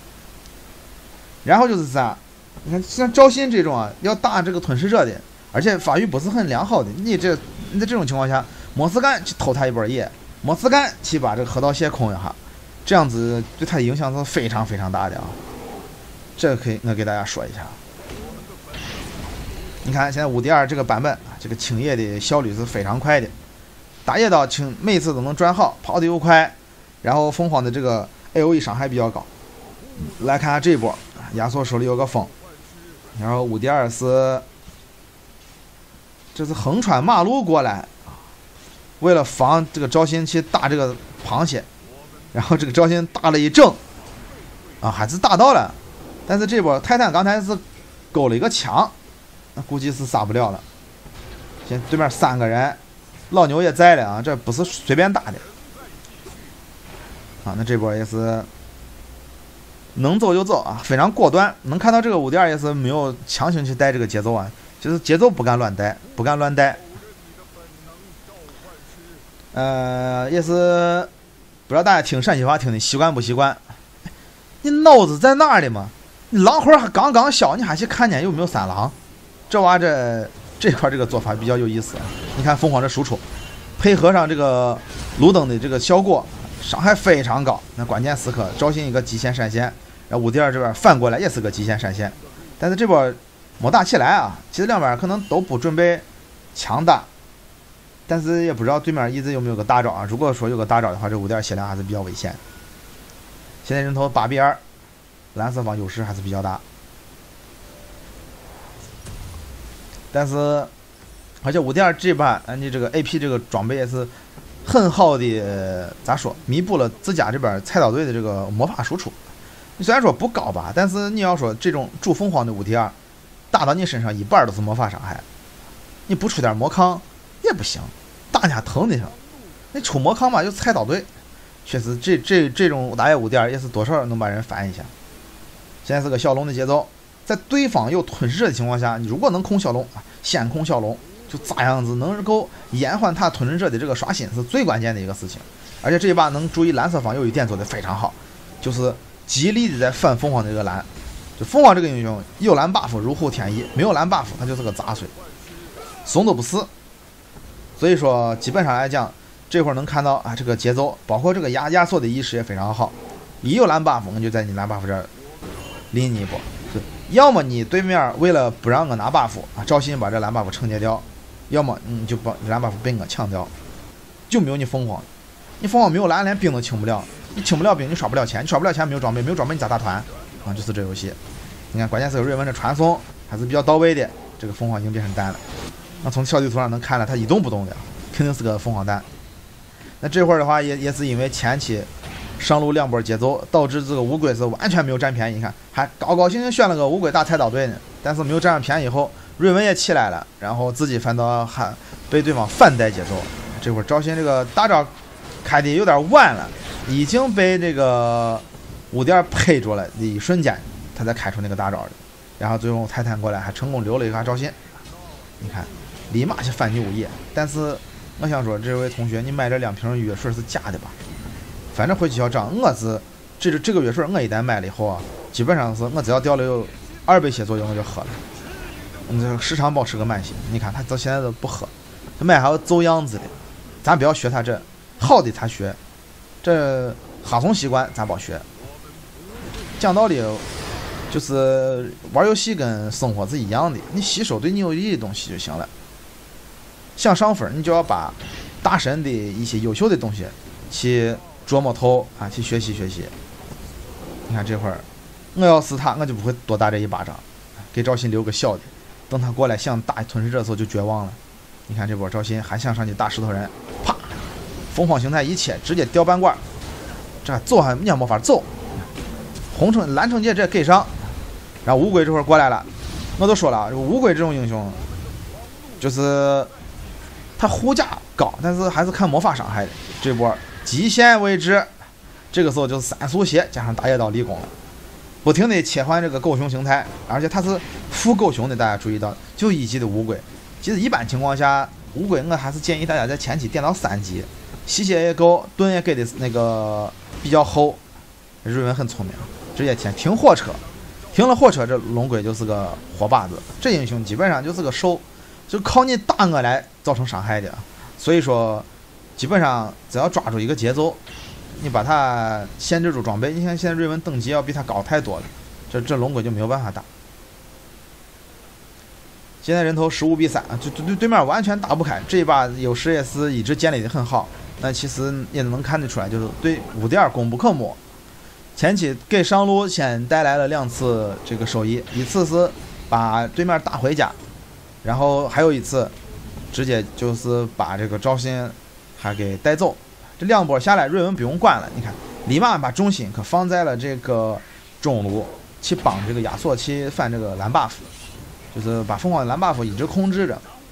然后就是啥，你看像赵信这种啊，要打这个吞噬者的，而且发育不是很良好的，你在这种情况下，没事干去偷他一波野。没事干去把这个河道线空一下，这样子对他的影响是非常非常大的啊。这个可以我给大家说一下。你看现在武迪尔这个版本啊，这个清野的效率是非常快的，打野刀每次都能转好，跑得又快，然后凤凰的这个 AOE 伤害比较高。来看下这一波，亚索手里有个风，然后武迪尔是这是横穿马路过来。为了防这个赵信去打这个螃蟹，然后这个赵信打了一整，啊，还是打到了，但是这波泰坦刚才是勾了一个墙，那估计是杀不了了。现在对面3个人， 老牛也在了啊，这不是随便打的啊。那这波也是能走就走啊，非常果断。能看到这个5.2也是没有强行去带这个节奏啊，就是节奏不敢乱带，不敢乱带。也是不知道大家听陕西话听的习惯不习惯？你脑子在哪里嘛？你狼魂还刚刚小，你还去看见有没有3狼？这娃这块这个做法比较有意思。你看凤凰这输出，配合上这个卢登的这个效果，伤害非常高。那关键时刻招新一个极限闪现，然后5.2这边翻过来也是个极限闪现，但是这波没打起来啊。其实两边可能都不准备强打，但是也不知道对面一直有没有个大招啊。如果说有个大招的话，这5.2血量还是比较危险。现在人头8比2，蓝色方优势还是比较大。但是，而且5.2这把，你这个 AP 这个装备也是很好的，咋说，弥补了自家这边菜刀队的这个魔法输出。你虽然说不高吧，但是你要说这种主凤凰的5.2打到你身上一半都是魔法伤害，你不出点魔抗也不行，打家疼的上。你出魔抗嘛，就菜刀队，确实这种打野5.2也是多少能把人烦一下。现在是个小龙的节奏。在对方有吞噬者的情况下，你如果能控小龙，先控小龙，就咋样子能够延缓他吞噬者的这个刷新是最关键的一个事情。而且这一把能注意蓝色方有一点做的非常好，就是极力的在反凤凰的这个蓝。就凤凰这个英雄有蓝 buff 如虎添翼，没有蓝 buff 他就是个杂碎，怂都不是。所以说基本上来讲，这会儿能看到啊这个节奏，包括这个压缩的意识也非常好。一有蓝 buff， 我就在你蓝 buff 这儿拎你一波。要么你对面为了不让我拿 buff 啊，赵鑫把这蓝 buff 承接掉，要么你就把蓝 buff 被我抢掉，就没有你凤凰。你凤凰没有蓝，连兵都清不了，你清不了兵，你刷不了钱，你刷不了钱没有装备，没有装备你咋打团啊？就是这游戏。你看，关键是瑞文的传送还是比较到位的，这个凤凰已经变成蛋了。那从小地图上能看了，它一动不动的，肯定是个凤凰蛋。那这会儿的话也是因为前期上路2波节奏，导致这个乌龟是完全没有占便宜。你看，还高高兴兴选了个乌龟打菜刀队呢，但是没有占上便宜以后，瑞文也起来了，然后自己反倒还被对方反带节奏。这会儿赵鑫这个大招开的有点晚了，已经被这个5.2配住了的一瞬间，他才开出那个大招的。然后最后泰坦过来还成功留了一下赵鑫，你看立马就翻你5页。但是我想说，这位同学，你买这2瓶药水是假的吧？反正回去要涨，我是这个药水我一旦买了以后啊，基本上是我只要掉了有2倍血作用我就喝了，时常保持个慢性。你看他到现在都不喝，他买还要走样子的，咱不要学他这好的他学，这哈怂习惯咱别学。讲道理，就是玩游戏跟生活是一样的，你吸收对你有益的东西就行了。想上分，你就要把大神的一些优秀的东西去琢磨透啊，去学习学习。你看这会儿，我要是他，我就不会多打这一巴掌，给赵鑫留个小的，等他过来想打吞噬者的时候就绝望了。你看这波赵鑫还想上去打石头人，啪，凤凰形态一切直接掉半罐，这走还你也没法走。红橙蓝橙界这给上，然后乌龟这会儿过来了，我都说了，乌龟这种英雄，就是他护甲高，但是还是看魔法伤害的。这波极限位置，这个时候就是3速鞋加上大野刀立功了，不停的切换这个狗熊形态，而且它是副狗熊的，大家注意到，就1级的乌龟。其实一般情况下，乌龟我还是建议大家在前期点到3级，吸血也够，盾也给的那个比较厚。瑞文很聪明，直接停火车，停了火车，这龙龟就是个活靶子。这英雄基本上就是个手，就靠你打我来造成伤害的。所以说，基本上只要抓住一个节奏，你把它限制住装备。你看现在瑞文等级要比他高太多了，这龙龟就没有办法打。现在人头15比3啊，就对面完全打不开。这一把有时也是一直建立的很好，那其实也能看得出来，就是对5.2功不可没。前期给上路先带来了2次这个收益，一次是把对面打回家，然后还有一次直接就是把这个赵鑫还给带走。这2波下来，瑞文不用管了，你看立马把重心可放在了这个中路，去帮这个亚索去翻这个蓝 buff， 就是把凤凰的蓝 buff 一直控制着。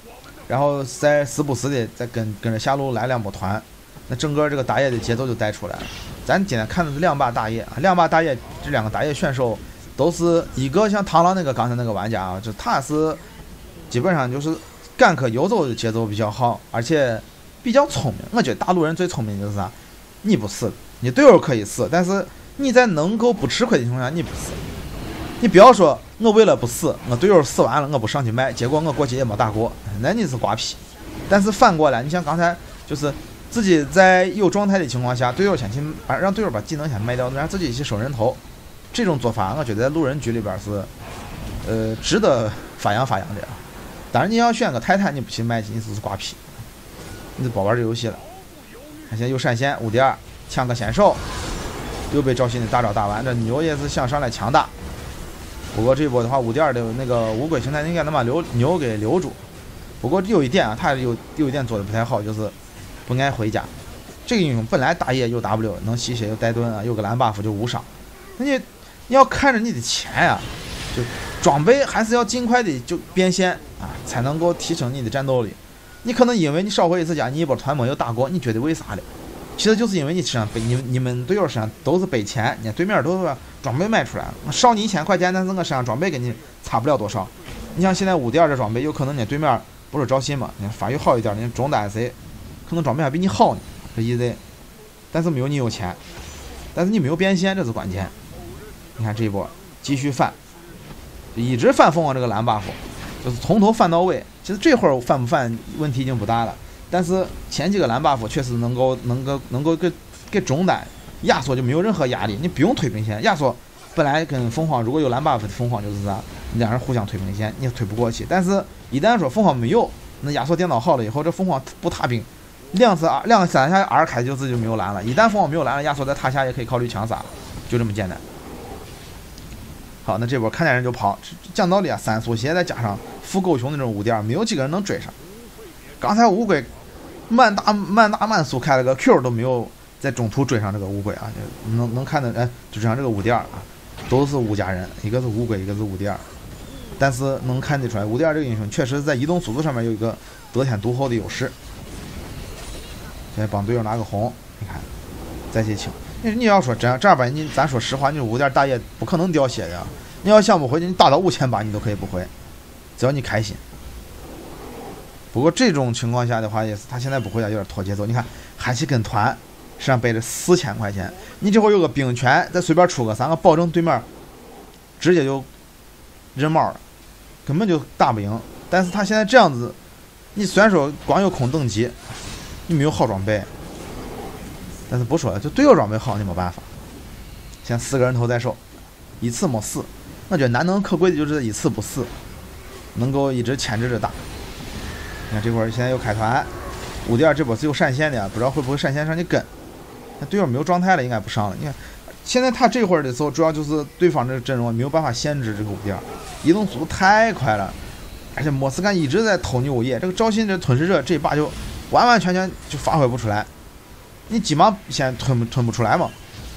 然后再时不时的再跟着下路来两波团，那整个这个打野的节奏就带出来了。咱今天看的是亮霸大野啊，亮霸大野这两个打野选手都是一个像螳螂那个刚才那个玩家啊，就他是基本上就是gank游走的节奏比较好，而且比较聪明。我觉得大陆人最聪明的就是啥，你不死，你队友可以死，但是你在能够不吃亏的情况下你不死。你不要说我为了不死，我队友死完了我不上去卖，结果我过去也没打过，那你是瓜皮。但是反过来，你像刚才就是自己在有状态的情况下，队友先去让队友把技能先卖掉，让自己去收人头，这种做法我觉得在路人局里边是值得发扬发扬的。当然你要选个泰坦，你不去卖，你是瓜皮，你就不玩这游戏了。看现在有闪现5.2抢个先手，又被赵鑫的大招打完，这牛也是想上来强打。不过这一波的话，5.2的那个乌龟形态应该能把牛给留住。不过有一点啊，他有一点做的不太好，就是不爱回家。这个英雄本来打野有 W 能吸血又带盾啊，有个蓝 buff 就无伤。那你要看着你的钱呀，就装备还是要尽快的就变现啊，才能够提升你的战斗力。你可能因为你少回一次家，你一波团没有打过，你觉得为啥的？其实就是因为你身上背你们队友身上都是背钱，你看对面都是装备卖出来了，少你1000块钱，但是我身上装备跟你差不了多少。你像现在5.2这装备，有可能你对面不是招新嘛，你发育好一点，你中单 C 可能装备还比你好呢，这意思。但是没有你有钱，但是你没有变现，这是关键。你看这一波继续翻，一直翻凤凰这个蓝 buff， 就是从头翻到尾。其实这会儿翻不翻问题已经不大了。但是前几个蓝 buff 确实能够给中单亚索就没有任何压力，你不用推兵线。亚索本来跟凤凰如果有蓝 buff 的凤凰就是啥，两人互相推兵线，你也推不过去。但是一旦说凤凰没有，那亚索电脑好了以后，这凤凰不踏兵，两个3下 R 开就自己就没有蓝了。一旦凤凰没有蓝了，亚索在塔下也可以考虑强杀，就这么简单。好，那这波看见人就跑，讲道理啊，3速鞋再加上副狗熊那种5.2，没有几个人能追上。刚才乌龟慢速开了个 Q 都没有在中途追上这个乌龟啊，能看的就追上这个5.2啊，都是5家人，一个是乌龟，一个是5.2，但是能看得出来5.2这个英雄确实在移动速度上面有一个得天独厚的优势。现在帮队友拿个红，你看再去清。你要说这样吧，咱说实话，你5.2大爷不可能掉血的，你要想不回去，你打到5800你都可以不回，只要你开心。不过这种情况下的话，也是他现在不回家有点拖节奏。你看还是跟团身上背着4000块钱，你这会儿有个兵权，再随便出个3个，保证对面直接就人毛了，根本就打不赢。但是他现在这样子，你虽然说光有空等级，你没有好装备，但是不说了，就队友装备好，你没办法。现在4个人头在手，一次没死，我觉得难能可贵的就是一次不死，能够一直牵制着打。你看这会儿现在又开团，5.2这波是有闪现的，不知道会不会闪现上去跟。那队友没有状态了，应该不上了。你看现在他这会儿的时候，主要就是对方这阵容没有办法限制这个5.2，移动速度太快了，而且莫斯干一直在偷牛叶，这个赵信这吞噬者这一把就完全就发挥不出来。你急忙先吞不出来嘛。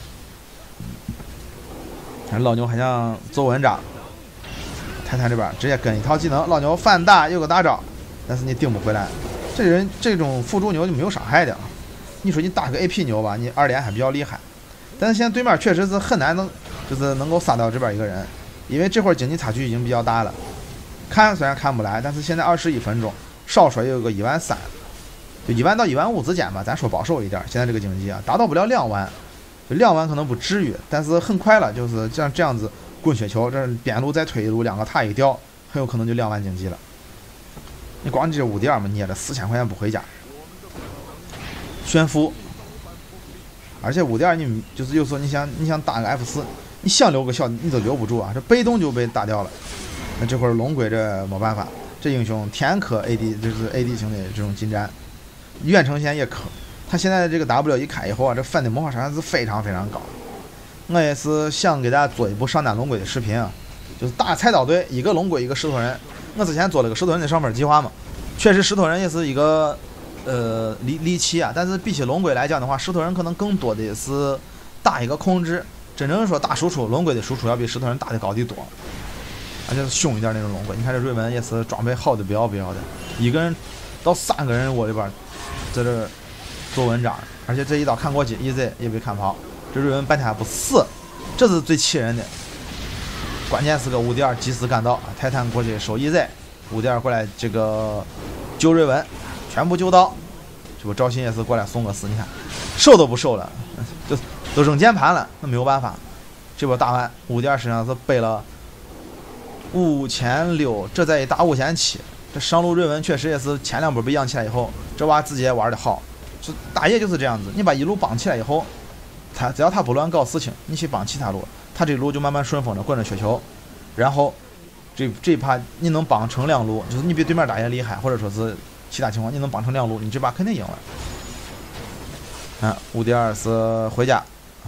看老牛还想走文章，泰坦这边直接跟一套技能，老牛反打有个大招。但是你顶不回来，这人这种辅助牛就没有伤害的。你说你打个 AP 牛吧，你2连还比较厉害，但是现在对面确实是很难就是能够杀到这边一个人，因为这会儿经济差距已经比较大了。虽然看不来，但是现在21分钟，少说也有个13000，就1万到15000之间吧，咱说保守一点。现在这个经济啊，达到不了2万，就2万可能不至于，但是很快了，就是像这样子滚雪球，这边路再推一路，2个塔一掉，很有可能就2万经济了。你光这5.2嘛，捏着4000块钱不回家，炫富。而且5.2你就是有时候你想打个 F4，你想留个小你都留不住啊，这被动就被打掉了。那这会儿龙龟这没办法，这英雄天可 AD 就是 AD 型的这种近战，远程线也可。他现在的这个 W 一开以后啊，这翻的魔法伤害是非常高。我也是想给大家做一部上单龙龟的视频啊，就是打菜刀队，一个龙龟一个石头人。我之前做了个石头人的上分计划嘛，确实石头人也是一个利器啊，但是比起龙龟来讲的话，石头人可能更多的是打一个控制，真正说打输出，龙龟的输出要比石头人打的高得多。 而且是凶一点那种龙龟。你看这瑞文也是装备好的不要的，一个人到3个人窝里边，在这做文章，而且这一刀看过去 ，EZ 也被看跑，这瑞文半天还不死，这是最气人的。关键是个5D2及时赶到，泰坦过去收 EZ，5 D2过来这个救瑞文，全部救到。这不赵鑫也是过来送个死，你看收都不收了，就都扔键盘了，那没有办法。这波打完5D2身上是背了5600，这再一打5700，这上路瑞文确实也是前2波被养起来以后，这娃自己也玩的好。就打野就是这样子，你把一路绑起来以后，他只要他不乱搞事情，你去绑其他路，他这路就慢慢顺风着滚着雪球，然后这一趴你能绑成2路，就是你比对面打野厉害，或者说是其他情况你能绑成2路，你这把肯定赢了。5D2是回家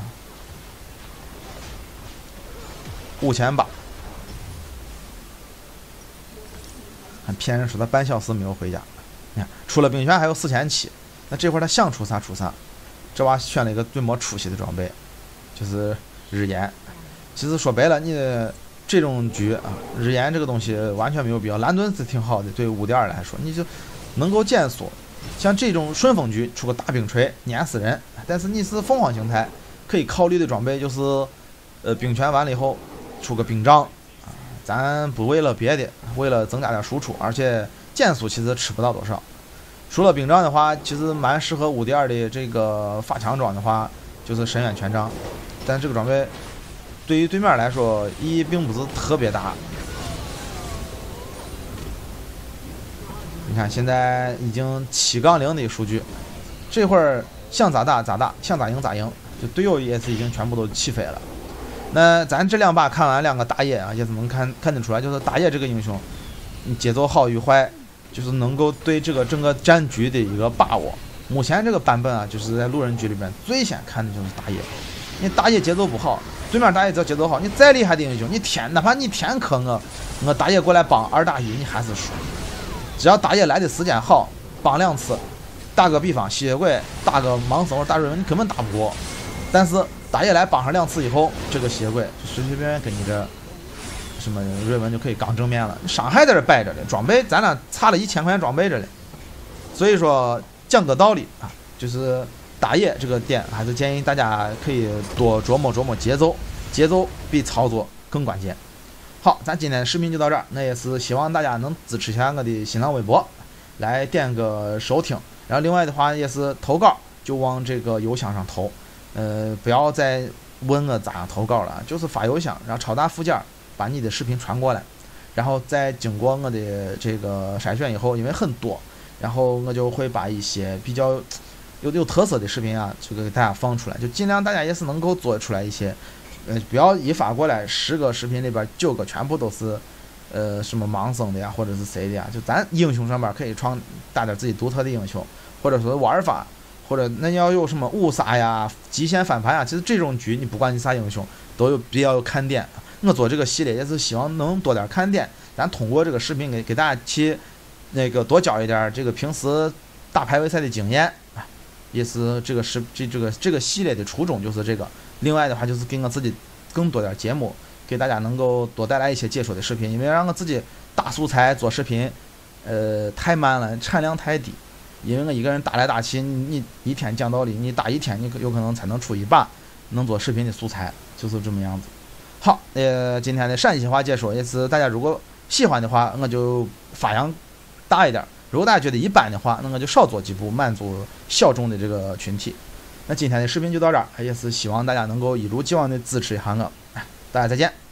5800，还骗人说他半小时没有回家。你看除了冰泉还有4700，那这会儿他想出啥出啥。这娃选了一个最没出息的装备，就是日炎。其实说白了，你这种局啊，日炎这个东西完全没有必要。蓝盾是挺好的，对5D2来说，你就能够减速。像这种顺风局出个大冰锤碾死人，但是你是凤凰形态，可以考虑的装备就是，冰泉完了以后出个冰杖啊，咱不为了别的，为了增加点输出，而且减速其实吃不到多少。除了冰杖的话，其实蛮适合5D2的这个发强装的话，就是深渊权杖，但这个装备对于对面来说意义并不是特别大。你看现在已经7-0的数据，这会儿想咋打咋打，想咋赢咋赢，就队友也是已经全部都起飞了。那咱这2把看完2个打野啊，也是能看得出来，就是打野这个英雄，节奏好与坏，就是能够对这个整个战局的一个把握。目前这个版本啊，就是在路人局里边最先看的就是打野。你打野节奏不好，对面打野只要节奏好，你再厉害的英雄，哪怕你天克我打野过来帮2打1，你还是输。只要打野来的时间好，帮2次，打个比方，吸血鬼打个盲僧打瑞文，你根本打不过。但是打野来帮上2次以后，这个吸血鬼就随随便便跟你这什么瑞文就可以刚正面了。伤害在这摆着的，装备咱俩差了1000块钱装备着嘞。所以说讲个道理啊，就是打野这个点还是建议大家可以多琢磨琢磨节奏，节奏比操作更关键。好，咱今天的视频就到这儿，那也是希望大家能支持一下我的新浪微博，来点个收听，然后另外的话也是投稿就往这个邮箱上投，不要再问我咋样投稿了，就是发邮箱，然后超大附件把你的视频传过来，然后再经过我的这个筛选以后，因为很多，然后我就会把一些比较有特色的视频啊，就给大家放出来，就尽量大家也是能够做出来一些。不要一发过来10个视频里边9个全部都是，什么盲僧的呀，或者是谁的呀？就咱英雄上面可以打点自己独特的英雄，或者说玩法，或者那要有什么误杀呀、极限翻盘呀。其实这种局你不管你啥英雄，都有比较有看点。我做这个系列也是希望能多点看点，咱通过这个视频给大家去那个多教一点这个平时打排位赛的经验，也是这个系列的初衷就是这个。另外的话就是给我自己更多点节目，给大家能够多带来一些解说的视频，因为让我自己打素材做视频，太慢了，产量太低。因为我一个人打来打去，你一天讲道理，你打1天，你有可能才能出1把能做视频的素材，就是这么样子。好，今天的陕西话解说也是大家如果喜欢的话，我就发扬大一点；如果大家觉得一般的话，那我就少做几部，满足小众的这个群体。那今天的视频就到这儿，也是希望大家能够一如既往的支持一下我，大家再见。